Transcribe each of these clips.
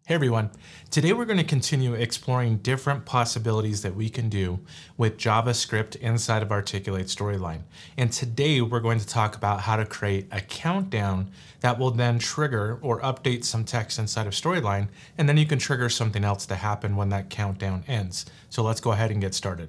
Hey everyone, today we're going to continue exploring different possibilities that we can do with JavaScript inside of Articulate Storyline. And today we're going to talk about how to create a countdown that will then trigger or update some text inside of Storyline, and then you can trigger something else to happen when that countdown ends. So let's go ahead and get started.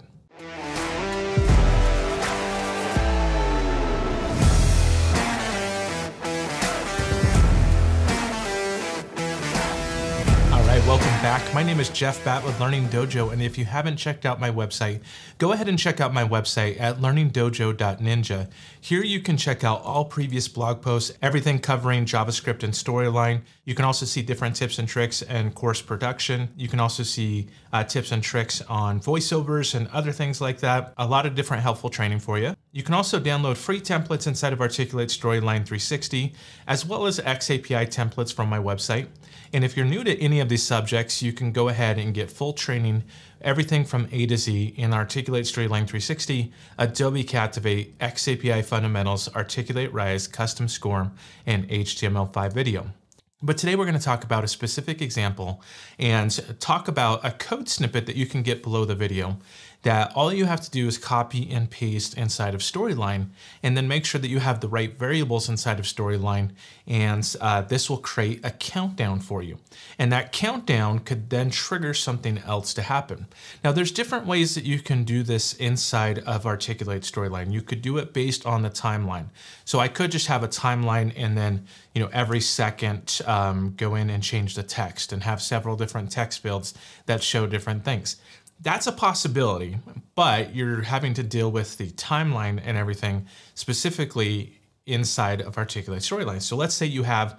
Welcome back. My name is Jeff Batt with Learning Dojo, and if you haven't checked out my website, go ahead and check out my website at learningdojo.ninja. Here you can check out all previous blog posts, everything covering JavaScript and Storyline. You can also see different tips and tricks and course production. You can also see tips and tricks on voiceovers and other things like that. A lot of different helpful training for you. You can also download free templates inside of Articulate Storyline 360, as well as XAPI templates from my website. And if you're new to any of these subjects, you can go ahead and get full training, everything from A to Z in Articulate Storyline 360, Adobe Captivate, XAPI Fundamentals, Articulate Rise, Custom Score, and HTML5 video. But today we're going to talk about a specific example and talk about a code snippet that you can get below the video that all you have to do is copy and paste inside of Storyline, and then make sure that you have the right variables inside of Storyline, and this will create a countdown for you. And that countdown could then trigger something else to happen. Now there's different ways that you can do this inside of Articulate Storyline. You could do it based on the timeline. So I could just have a timeline and then every second go in and change the text and have several different text fields that show different things. That's a possibility, but you're having to deal with the timeline and everything specifically inside of Articulate Storyline. So let's say you have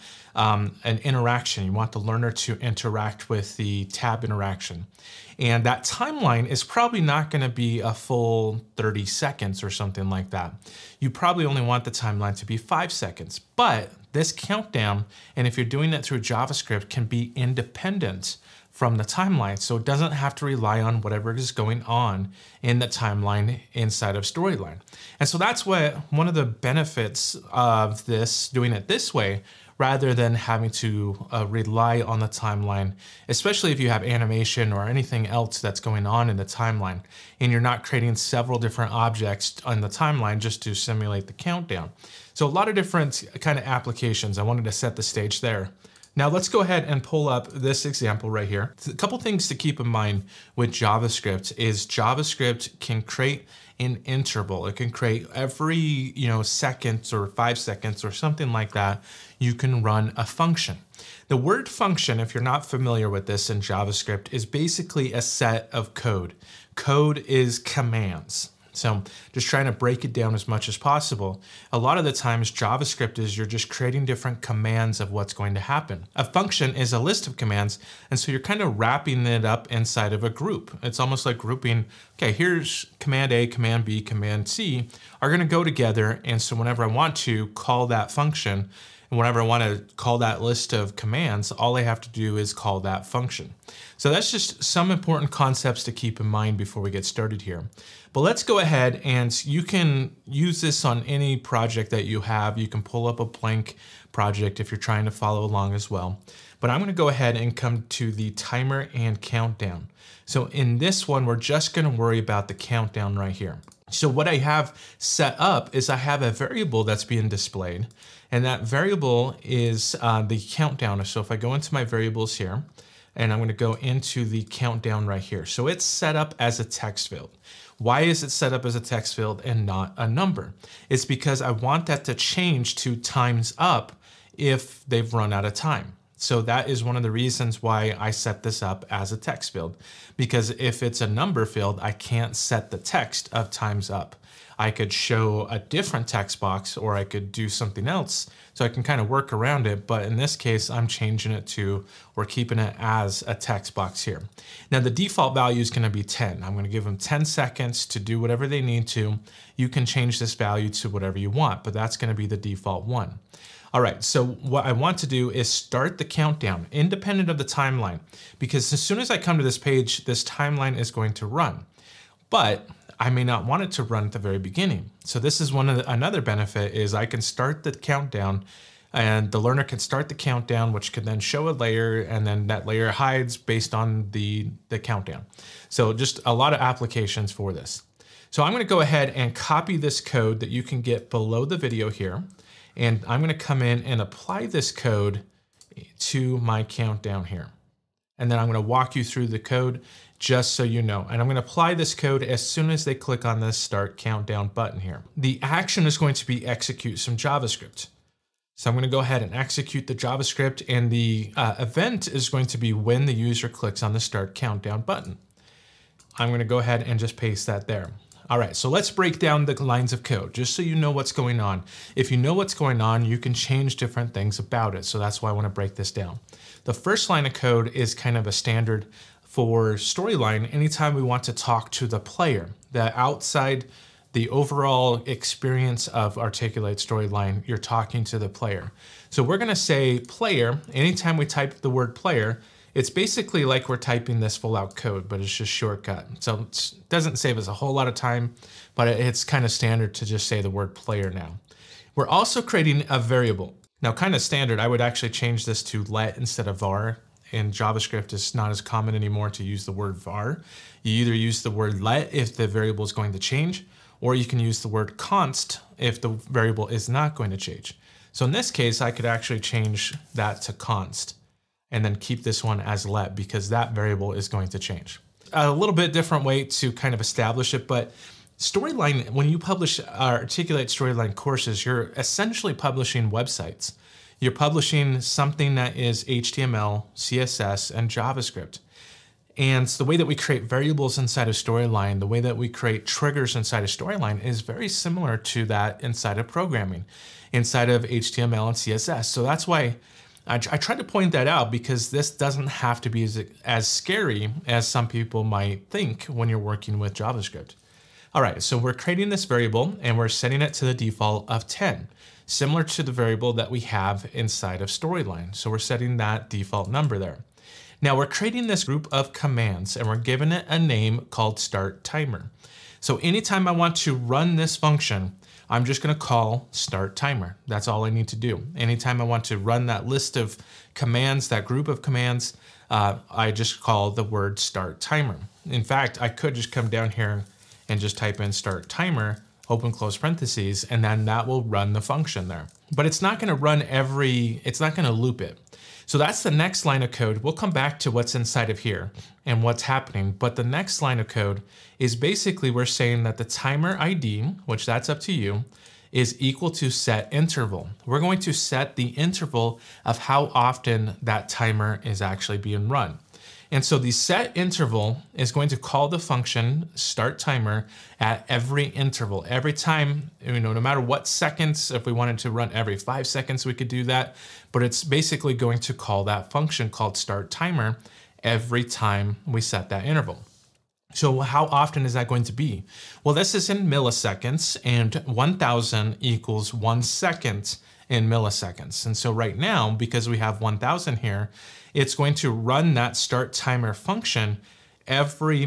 an interaction. You want the learner to interact with the tab interaction. And that timeline is probably not going to be a full 30 seconds or something like that. You probably only want the timeline to be 5 seconds. But this countdown, and if you're doing it through JavaScript, can be independent from the timeline, so it doesn't have to rely on whatever is going on in the timeline inside of Storyline. And so that's what one of the benefits of this, doing it this way, rather than having to rely on the timeline, especially if you have animation or anything else that's going on in the timeline, and you're not creating several different objects on the timeline just to simulate the countdown. So a lot of different kind of applications. I wanted to set the stage there. Now let's go ahead and pull up this example right here. A couple things to keep in mind with JavaScript is JavaScript can create an interval. It can create every seconds or 5 seconds or something like that. You can run a function. The word function, if you're not familiar with this in JavaScript, is basically a set of code. Code is commands. So just trying to break it down as much as possible. A lot of the times JavaScript is you're just creating different commands of what's going to happen. A function is a list of commands, and so you're kind of wrapping it up inside of a group. It's almost like grouping, okay, here's command A, command B, command C are going to go together, and so whenever I want to call that function, and whenever I want to call that list of commands, all I have to do is call that function. So that's just some important concepts to keep in mind before we get started here. But let's go ahead, and you can use this on any project that you have. You can pull up a blank project if you're trying to follow along as well. But I'm going to go ahead and come to the timer and countdown. So in this one, we're just going to worry about the countdown right here. So what I have set up is I have a variable that's being displayed, and that variable is the countdown. So if I go into my variables here, and I'm going to go into the countdown right here. So it's set up as a text field. Why is it set up as a text field and not a number? It's because I want that to change to times up if they've run out of time. So that is one of the reasons why I set this up as a text field, because if it's a number field, I can't set the text of times up. I could show a different text box, or I could do something else, so I can kind of work around it. But in this case, I'm changing it to, or keeping it as a text box here. Now the default value is going to be 10. I'm going to give them 10 seconds to do whatever they need to. You can change this value to whatever you want, but that's going to be the default one. All right, so what I want to do is start the countdown independent of the timeline, because as soon as I come to this page, this timeline is going to run. But I may not want it to run at the very beginning. So this is another benefit is I can start the countdown and the learner can start the countdown, which could then show a layer, and then that layer hides based on the countdown. So just a lot of applications for this. So I'm gonna go ahead and copy this code that you can get below the video here, and I'm gonna come in and apply this code to my countdown here. And then I'm gonna walk you through the code just so you know. And I'm gonna apply this code as soon as they click on this start countdown button here. The action is going to be execute some JavaScript. So I'm gonna go ahead and execute the JavaScript, and the event is going to be when the user clicks on the start countdown button. I'm gonna go ahead and just paste that there. All right, so let's break down the lines of code just so you know what's going on. If you know what's going on, you can change different things about it. So that's why I wanna break this down. The first line of code is kind of a standard for Storyline. Anytime we want to talk to the player, the outside, the overall experience of Articulate Storyline, you're talking to the player. So we're gonna say player. Anytime we type the word player, it's basically like we're typing this full out code, but it's just shortcut. So it doesn't save us a whole lot of time, but it's kind of standard to just say the word player now. We're also creating a variable. Now, kind of standard, I would actually change this to let instead of var. In JavaScript, it's not as common anymore to use the word var. You either use the word let if the variable is going to change, or you can use the word const if the variable is not going to change. So in this case, I could actually change that to const and then keep this one as let because that variable is going to change. A little bit different way to kind of establish it, but Storyline, when you publish Articulate Storyline courses, you're essentially publishing websites. You're publishing something that is HTML, CSS, and JavaScript. And the way that we create variables inside of Storyline, the way that we create triggers inside of Storyline is very similar to that inside of programming, inside of HTML and CSS. So that's why I try to point that out, because this doesn't have to be as scary as some people might think when you're working with JavaScript. All right, so we're creating this variable and we're setting it to the default of 10, similar to the variable that we have inside of Storyline. So we're setting that default number there. Now we're creating this group of commands and we're giving it a name called start timer. So anytime I want to run this function, I'm just gonna call start timer. That's all I need to do. Anytime I want to run that list of commands, that group of commands, I just call the word start timer. In fact, I could just come down here and just type in start timer, open close parentheses, and then that will run the function there. But it's not gonna run it's not gonna loop it. So that's the next line of code. We'll come back to what's inside of here and what's happening, but the next line of code is basically we're saying that the timer ID, which that's up to you, is equal to set interval. We're going to set the interval of how often that timer is actually being run. And so the set interval is going to call the function start timer at every interval. Every time, no matter what seconds, if we wanted to run every 5 seconds, we could do that. But it's basically going to call that function called start timer every time we set that interval. So how often is that going to be? Well, this is in milliseconds, and 1000 equals 1 second in milliseconds. And so right now, because we have 1000 here, it's going to run that start timer function every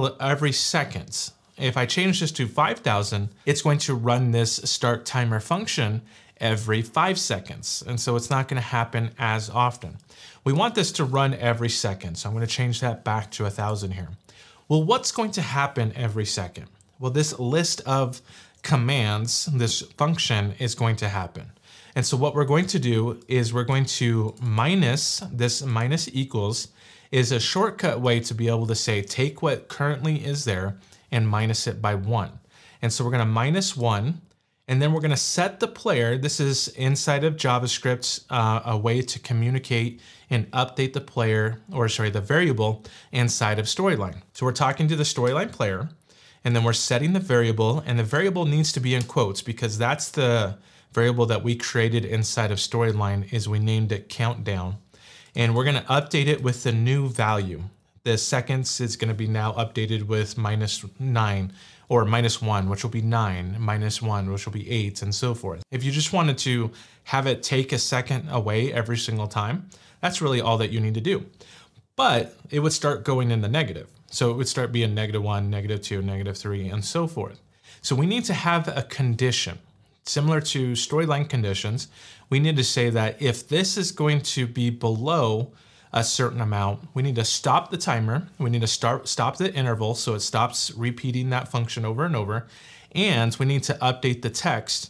second. If I change this to 5000, it's going to run this start timer function every 5 seconds. And so it's not going to happen as often. We want this to run every second. So I'm going to change that back to 1000 here. Well, what's going to happen every second? Well, this list of commands, this function is going to happen. And so what we're going to do is we're going to this minus equals is a shortcut way to be able to say, take what currently is there and minus it by 1. And so we're going to -1, and then we're going to set the player. This is inside of JavaScript, a way to communicate and update the variable inside of Storyline. So we're talking to the Storyline player, and then we're setting the variable, and the variable needs to be in quotes because that's the variable that we created inside of Storyline. Is we named it countdown, and we're going to update it with the new value. The seconds is going to be now updated with -9 or -1, which will be 9, -1, which will be 8, and so forth. If you just wanted to have it take a second away every single time, that's really all that you need to do. But it would start going in the negative. So it would start being -1, -2, -3, and so forth. So we need to have a condition. similar to storyline conditions, we need to say that if this is going to be below a certain amount, we need to stop the timer. We need to stop the interval so it stops repeating that function over and over. And we need to update the text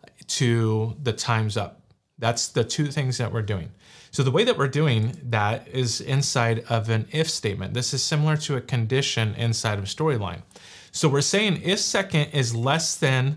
to the times up. That's the two things that we're doing. So the way that we're doing that is inside of an if statement. This is similar to a condition inside of storyline. So we're saying if second is less than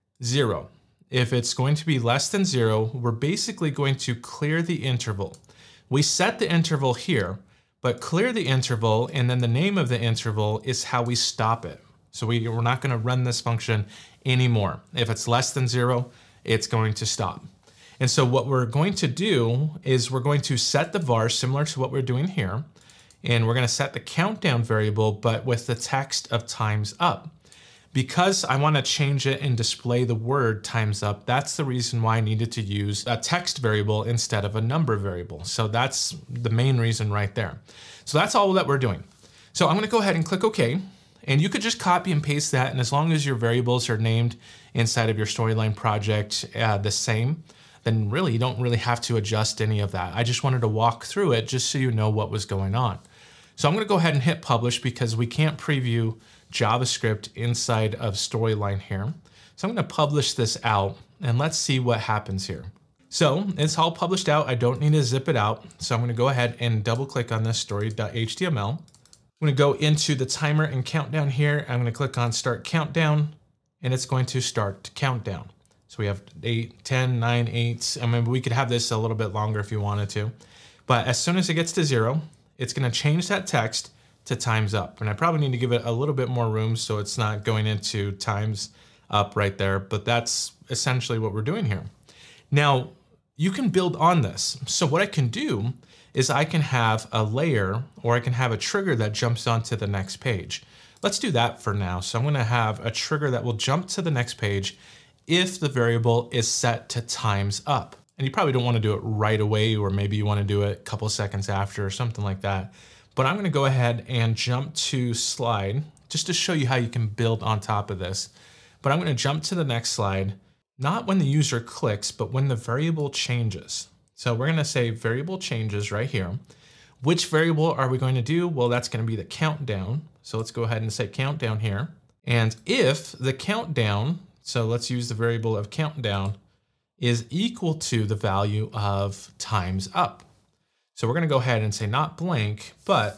0. If it's going to be less than 0, we're basically going to clear the interval. We set the interval here, but clear the interval, and then the name of the interval is how we stop it. So we're not going to run this function anymore. If it's less than 0, it's going to stop. And so what we're going to do is we're going to set the var similar to what we're doing here, and we're going to set the countdown variable, but with the text of times up. Because I want to change it and display the word times up, that's the reason why I needed to use a text variable instead of a number variable. So that's the main reason right there. So that's all that we're doing. So I'm going to go ahead and click OK. And you could just copy and paste that. And as long as your variables are named inside of your storyline project the same, then really you don't really have to adjust any of that. I just wanted to walk through it just so you know what was going on. So I'm going to go ahead and hit publish because we can't preview JavaScript inside of storyline here. So I'm going to publish this out and let's see what happens here. So it's all published out. I don't need to zip it out. So I'm going to go ahead and double click on this story.html. I'm going to go into the timer and countdown here. I'm going to click on start countdown and it's going to start countdown. So we have 8, 10, 9, 8. I mean, we could have this a little bit longer if you wanted to. But as soon as it gets to 0, it's going to change that text to times up. And I probably need to give it a little bit more room so it's not going into times up right there. But that's essentially what we're doing here. Now, you can build on this. So what I can do is I can have a layer or I can have a trigger that jumps onto the next page. Let's do that for now. So I'm going to have a trigger that will jump to the next page if the variable is set to times up. And you probably don't want to do it right away, or maybe you want to do it a couple seconds after or something like that. But I'm going to go ahead and jump to slide just to show you how you can build on top of this. But I'm going to jump to the next slide, not when the user clicks, but when the variable changes. So we're going to say variable changes right here. Which variable are we going to do? Well, that's going to be the countdown. So let's go ahead and say countdown here. And if the countdown, so let's use the variable of countdown, is equal to the value of times up. So we're going to go ahead and say not blank, but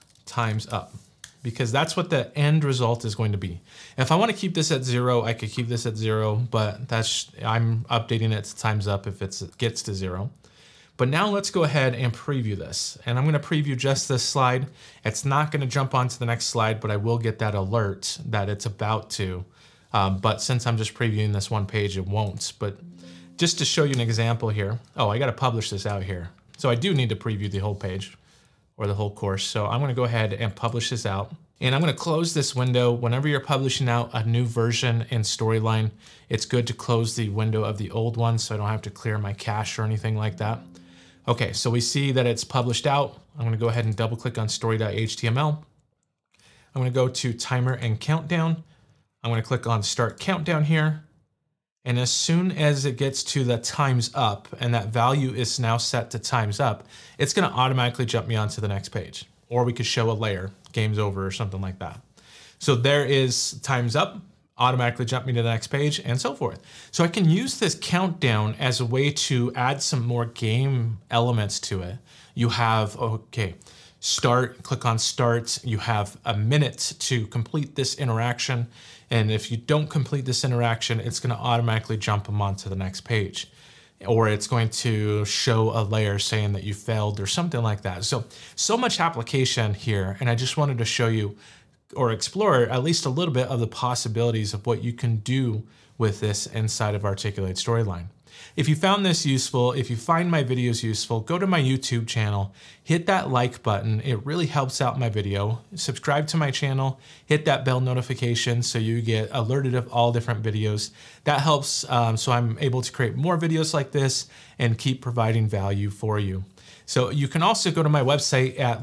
times up, because that's what the end result is going to be. If I want to keep this at 0, I could keep this at 0, but I'm updating it to times up if it gets to 0. But now let's go ahead and preview this. And I'm going to preview just this slide. It's not going to jump onto the next slide, but I will get that alert that it's about to. But since I'm just previewing this one page, it won't. But just to show you an example here, oh, I got to publish this out here. So I do need to preview the whole page or the whole course. So I'm going to go ahead and publish this out. And I'm going to close this window. Whenever you're publishing out a new version in Storyline, it's good to close the window of the old one so I don't have to clear my cache or anything like that. Okay, so we see that it's published out. I'm going to go ahead and double click on story.html. I'm going to go to timer and countdown. I'm going to click on start countdown here. And as soon as it gets to the times up and that value is now set to times up, it's going to automatically jump me onto the next page. Or we could show a layer, game's over or something like that. So there is times up, automatically jump me to the next page and so forth. So I can use this countdown as a way to add some more game elements to it. You have, okay, start, click on start. You have a minute to complete this interaction. And if you don't complete this interaction, it's going to automatically jump them onto the next page. Or it's going to show a layer saying that you failed or something like that. So much application here. And I just wanted to show you or explore at least a little bit of the possibilities of what you can do with this inside of Articulate Storyline. If you found this useful, if you find my videos useful, go to my YouTube channel, hit that like button. It really helps out my video. Subscribe to my channel, hit that bell notification so you get alerted of all different videos. That helps so I'm able to create more videos like this and keep providing value for you. So you can also go to my website at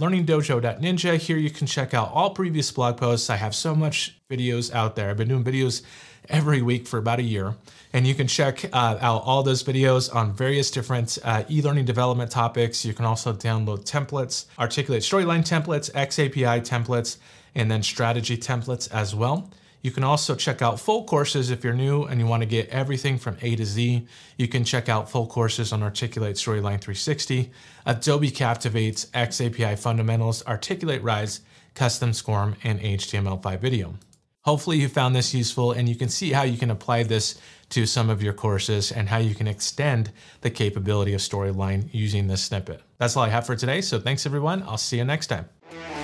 learningdojo.ninja. Here you can check out all previous blog posts. I have so much videos out there. I've been doing videos every week for about a year. And you can check out all those videos on various different e-learning development topics. You can also download templates, articulate storyline templates, XAPI templates, and then strategy templates as well. You can also check out full courses if you're new and you want to get everything from A to Z. You can check out full courses on Articulate Storyline 360, Adobe Captivate's XAPI Fundamentals, Articulate Rise, Custom SCORM, and HTML5 Video. Hopefully you found this useful and you can see how you can apply this to some of your courses and how you can extend the capability of Storyline using this snippet. That's all I have for today, so thanks everyone. I'll see you next time.